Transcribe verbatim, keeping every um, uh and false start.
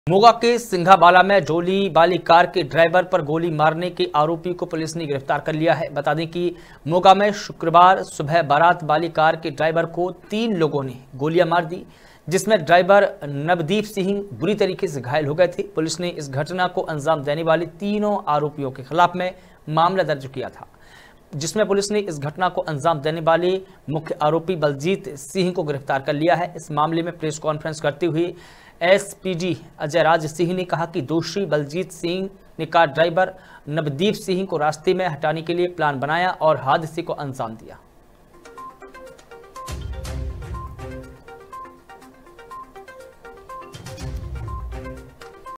मोगा के सिंघाबाला में डोली वाली कार के ड्राइवर पर गोली मारने के आरोपी को पुलिस ने गिरफ्तार कर लिया है। बता दें कि मोगा में शुक्रवार सुबह बारात वाली कार के ड्राइवर को तीन लोगों ने गोलियां मार दी, जिसमें ड्राइवर नवदीप सिंह बुरी तरीके से घायल हो गए थे। पुलिस ने इस घटना को अंजाम देने वाले तीनों आरोपियों के खिलाफ में मामला दर्ज किया था, जिसमें पुलिस ने इस घटना को अंजाम देने वाले मुख्य आरोपी बलजीत सिंह को गिरफ्तार कर लिया है। इस मामले में प्रेस कॉन्फ्रेंस करते हुए एसपीडी अजय राज सिंह ने कहा कि दोषी बलजीत सिंह ने कार ड्राइवर नवदीप सिंह को रास्ते में हटाने के लिए प्लान बनाया और हादसे को अंजाम दिया।